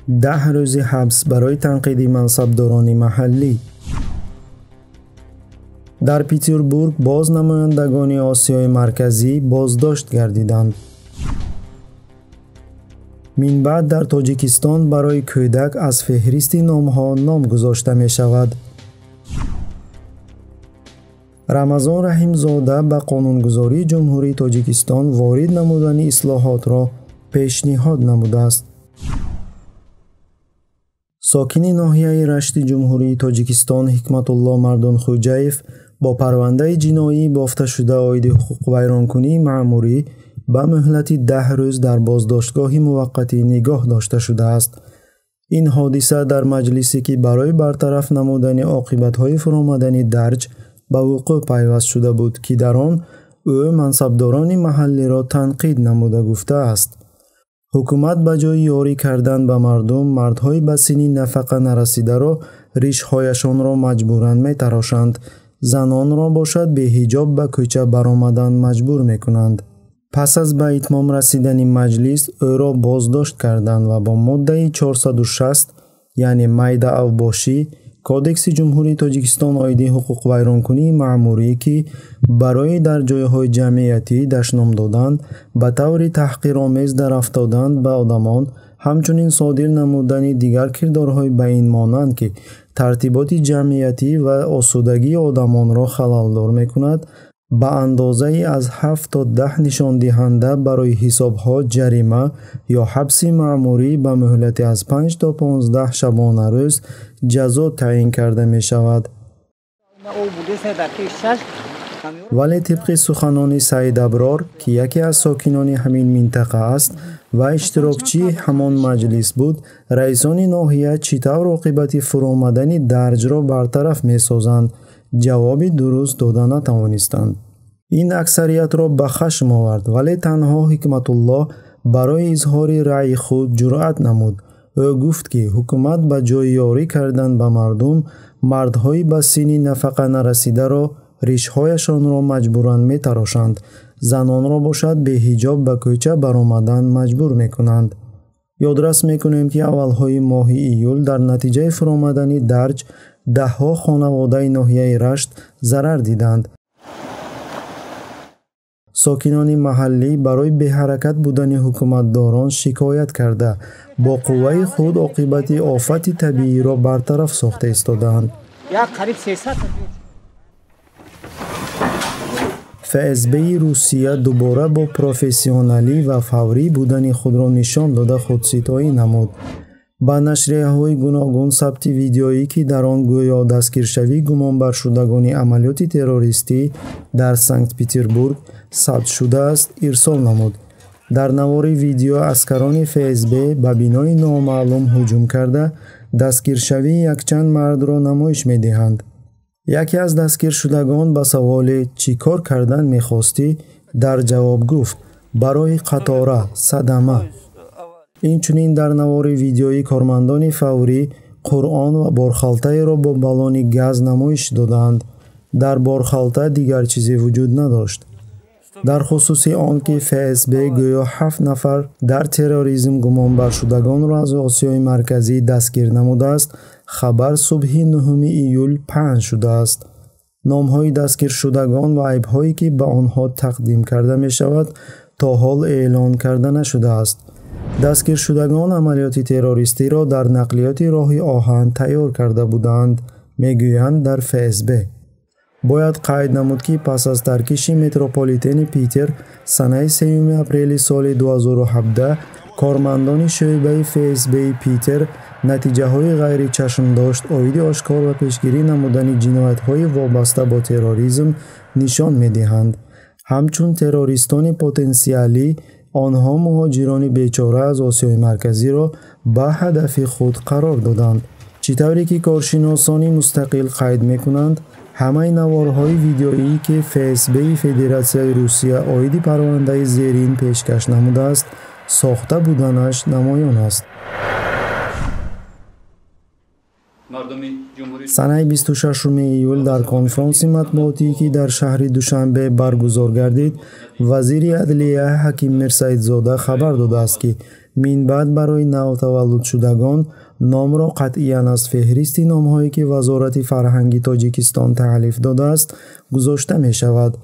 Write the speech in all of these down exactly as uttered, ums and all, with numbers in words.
ده روز حبس برای تنقید منصبداران محلی. در پیتربورگ باز نمایندگان آسیای مرکزی بازداشت گردیدند. من بعد در تاجیکستان برای کودک از فهرست نامها نام گذاشته می شود. رمضان رحیمزاده به قانونگذاری جمهوری تاجیکستان وارد نمودن اصلاحات را پیشنهاد نموده است. ساکن ناحیه رشت جمهوری تاجیکستان حکمت الله مردان خوجایف با پرونده جنایی بافته شده عاید حقوق ویرانکنی مأموری به مهلت ده روز در بازداشتگاه موقتی نگاه داشته شده است. این حادثه در مجلسی که برای برطرف نمودن عاقبت‌های فرآمدنی درج به وقوع پیوست شده بود که در آن او منصبداران محلی را تنقید نموده گفته است. حکومت به جای یاری کردن به مردم، مردهای به سن نفقه نرسیده را ریش‌هایشان را مجبوراً می‌تراشند. زنان را باشد به حجاب به کوچه برآمدن مجبور می‌کنند. پس از به اتمام رسیدن مجلس او را بازداشت کردند و با ماده چهارصد و شصت یعنی میده اوباشی کودکس جمهوری تاجیکستان عاید حقوق ویرانکنی مأموری که برای در جایهای جمعیتی دشنام دادن به طور تحقیرآمیز در افتادن به آدمان همچنین صادر نمودن دیگر کردارهای به این مانند که ترتیبات جمعیتی و آسودگی آدمان را خلل‌دار می‌کند به اندازه از هفت تا ده نشان دهنده برای حساب‌ها جریمه یا حبس مأموری به مهلت از پنج تا پانزده شبانه روز جزا تعیین کرده می شود. ولی طبق سخنان سعید ابرار که یکی از ساکنان همین منطقه است و اشتراکچی همان مجلس بود، رئیسان ناحیه چطور عاقبت فرآمدن درج را برطرف می سازند جواب درست داده نتوانستند. این اکثریت را به خشم آورد ولی تنها حکمت الله برای اظهار رأی خود جرأت نمود. او گفت که حکومت به جای یاری کردن به مردم، مردهای به سن نفقه نرسیده را ریش‌هایشان را مجبوراً می تراشند. زنان را باشد به حجاب به کوچه برآمدن مجبور می کنند. یادرس می کنیم که اولهای ماه ایول در نتیجه فرآمدن درج ده ها خانواده ناحیه رشت ضرر دیدند. ساکنان محلی برای به حرکت بودن حکومتداران شکایت کرده با قوه خود عاقبت آفت طبیعی را برطرف ساخته ایستادند. فسبی روسیه دوباره با پروفسیونالی و فوری بودن خود را نشان داده خودستایی نمود. با نشریه‌های گوناگون ثبت ویدیویی که در آن گویا دستگیرشوی گمانبر شدگان عملیات تروریستی در سنت پتربورگ ثبت شده است ارسال نمود. در نوار ویدیو اسکران فسب به بینای نامعلوم هجوم کرده دستگیرشوی یک چند مرد را نمایش می‌دهند. یکی از دستگیر شدگان به سوال چی کار کردن می‌خواستی در جواب گفت برای قطاره صدمه. اینچنین در نوار ویدیویی کارمندان فوری قرآن و بارخالته را با بالون گاز نمایش دادند. در بارخالته دیگر چیزی وجود نداشت. در خصوص آنکه فسب گویا هفت نفر در تروریسم گمانبر شدگان را از آسیای مرکزی دستگیر نموده است، خبر صبح نهم ایول پنج شده است. نام‌های دستگیر شدگان و عیب‌هایی که به آنها تقدیم کرده می شود تا حال اعلان کرده نشده است. دستگیر شدگان عملیات تروریستی را در نقلیات راه آهن تیار کرده بودند، میگویند در فسب. باید قید نمود که پس از ترکیش متروپولیتن پیتر سنه سوم اپریل سال دو هزار و هفده کارمندان شعبه فسب پیتر نتیجه های غیر چشم داشت عاید آشکار و پیشگیری نمودن جنایت های وابسته با تروریسم نشان می دهند. همچون تروریستان پتانسیلی آنها مهاجران بیچاره از آسیای مرکزی را به هدف خود قرار دادند. چطوری که کارشناسانی مستقل قید می کنند همه نوارهای ویدیویی که فسب فدراسیون روسیه عاید پرونده زیرین پیشکش نموده است ساخته بودنش نمایان است. سنه بیست و ششم ایول در کنفرانس مطبوعاتی که در شهر دوشنبه برگزار گردید، وزیر عدلیه حکیم میرسایدزاده خبر داده است که минбаъд барои навтаваллудшудагон номро қатъиян аз феҳристи номҳое ки Вазорати фарҳанги Тоҷикистон таълиф додааст гузошта мешавад.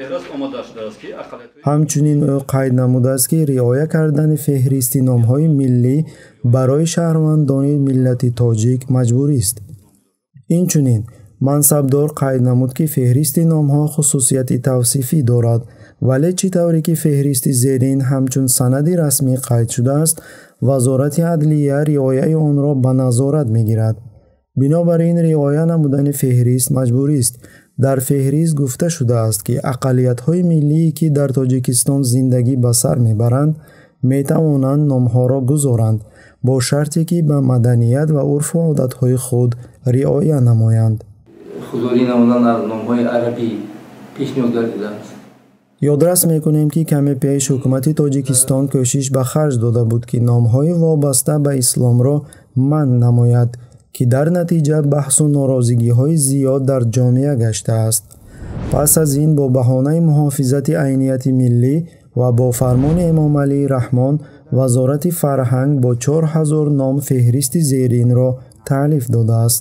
ҳамчунин ӯ қайд намудааст ки риоя кардани феҳристи номҳои миллӣ барои шаҳрвандони миллати тоҷик маҷбурист. инчунин мансабдор қайд намуд ки феҳристи номҳо хусусияти тавсифӣ дорад, вале чӣ тавре ки феҳристи зерин ҳамчун санади расмӣ қайд шудааст, Вазорати адлия риояи онро ба назорат мегирад. бинобар ин риоя намудани феҳрист маҷбурист. дар феҳрист гуфта шудааст ки ақаллиятҳои миллие ки дар Тоҷикистон зиндагӣ ба сар мебаранд метавонанд номҳоро гузоранд, бо шарте ки ба маданият ва урфу одатҳои худ риоя намоянд. ҳузурӣ намудан аз номҳои арабӣ пешниҳод гардидааст. ёдрас мекунем ки каме пеш ҳукумати Тоҷикистон кӯшиш ба харҷ дода буд ки номҳои вобаста ба исломро манъ намояд, ки дар натиҷа баҳсу норозигиҳои зиёд дар ҷомеа гаштааст. пас аз ин бо баҳонаи муҳофизати айнияти миллӣ ва бо фармони Эмомалии Раҳмон Вазорати фарҳанг бо чор ҳазор ном феҳристи зеринро таълиф додааст.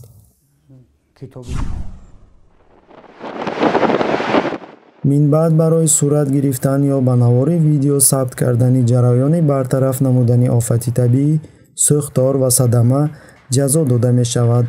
минбаъд барои сурат гирифтан ё ба навори видео сабт кардани ҷараёни бартараф намудани офати табиӣ, сӯхтор ва садама ҷазо дода мешавад.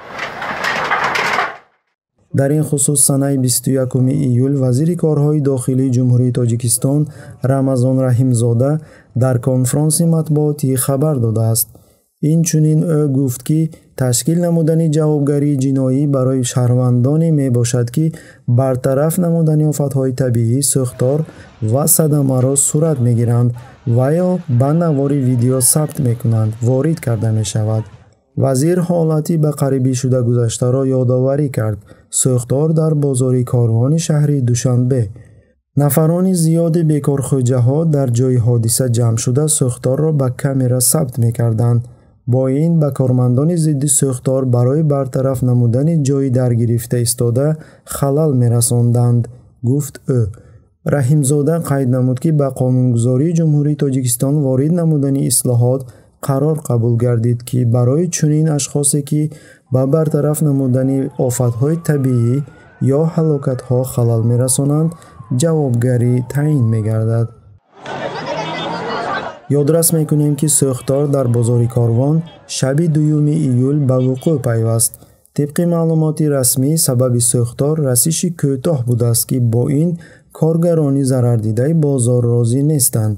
дар ин хусус санаи бисту якуми июл вазири корҳои дохилии ҷумҳурии Тоҷикистон Рамазон Раҳимзода дар конфронси матбуотӣ хабар додааст. инчунин ӯ гуфт ки ташкил намудани ҷавобгарии ҷиноӣ барои шаҳрвандоне мебошад ки бартараф намудани офатҳои табиӣ, сӯхтор ва садамаро сурат мегиранд ва ё ба навори видео сабт мекунанд ворид карда мешавад. вазир ҳолати ба қарибӣ шуда гузаштаро ёдоварӣ кард. сӯхтор дар бозори Корвони шаҳри Душанбе. нафарони зиёди бекорхӯҷаҳо дар ҷойи ҳодиса ҷамъ шуда сӯхторро ба камера сабт мекарданд. бо ин ба кормандони зидди сӯхтор барои бартараф намудани ҷойи даргирифта истода халал мерасонданд, гуфт ӯ. Раҳимзода қайд намуд ки ба Қонунгузории Ҷумҳурии Тоҷикистон ворид намудани ислоҳот қарор қабул гардид, ки барои чунин ашхосе ки ба бартараф намудани офатҳои табиӣ ё ҳалокатҳо халал мерасонанд, ҷавобгарӣ таъин мегардад. ёдрас мекунем ки сӯхтор дар бозори Корвон шаби дуюми июл ба вуқӯъ пайваст. тибқи маълумоти расмӣ сабаби сӯхтор расиши кӯтоҳ будааст, ки бо ин коргарони зарардидаи бозор розӣ нестанд.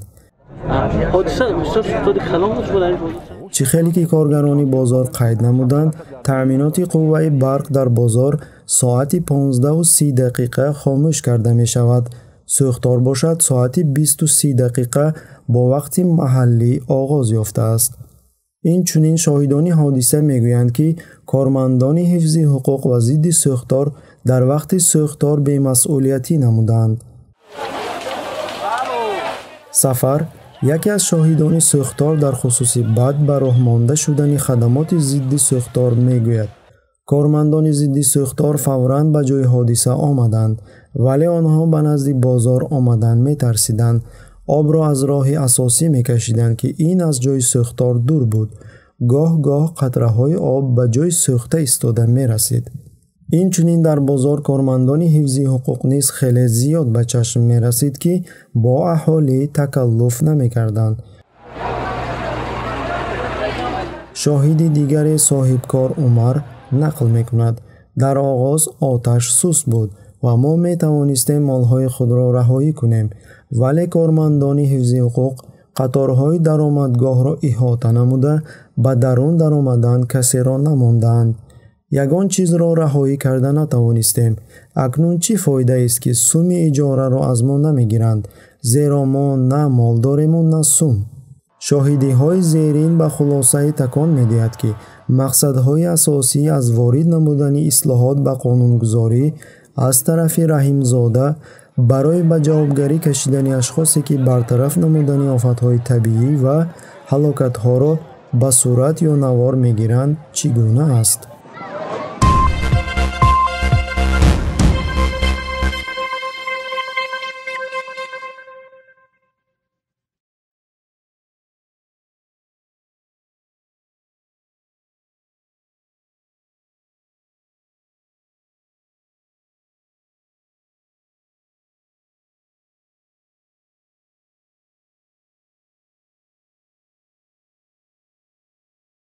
чӣ хеле ки коргарони бозор қайд намуданд, таъминоти қувваи барқ дар бозор соати понздаҳу си дақиқа хомӯш карда мешавад. сӯхтор бошад соати бисту си дақиқа бо вақти маҳаллӣ оғоз ёфтааст. инчунин шоҳидони ҳодиса мегӯянд ки кормандони ҳифзи ҳуқуқ ва зидди сӯхтор дар вақти сӯхтор бемасъулиятӣ намуданд. сафар яке аз шоҳидони сӯхтор дар хусуси бад ба роҳ монда шудани хадамоти зидди сӯхтор мегӯяд. кормандони зидди сӯхтор фавран ба ҷойи ҳодиса омаданд, вале онҳо ба назди бозор омадан метарсиданд. обро аз роҳи асосӣ мекашиданд, ки ин аз ҷойи сӯхтор дур буд. гоҳ-гоҳ қатраҳои об ба ҷойи сӯхта истода мерасид. инчунин дар бозор кормандони ҳифзи ҳуқуқ низ хеле зиёд ба чашм мерасид, ки бо аҳолӣ такаллуф намекарданд. шоҳиди дигаре соҳибкор Умар нақл мекунад: дар оғоз оташ сус буд ва мо метавонистем молҳои худро раҳоӣ кунем, вале кормандони ҳифзи ҳуқуқ қаторҳои даромадгоҳро иҳота намуда ба дарун даромадан касеро намондаанд. ягон чизро раҳоӣ карда натавонистем. акнун чӣ фоидаест ки суми иҷораро аз мо намегиранд, зеро мо на мол дорему на сум. шоҳидиҳои зерин ба хулосаи такон медиҳад ки мақсадҳои асосӣ аз ворид намудани ислоҳот ба қонунгузорӣ аз тарафи Раҳимзода барои ба ҷавобгарӣ кашидани ашхосе ки бартараф намудани офатҳои табиӣ ва ҳалокатҳоро ба сурат ё навор мегиранд чӣ гуна аст?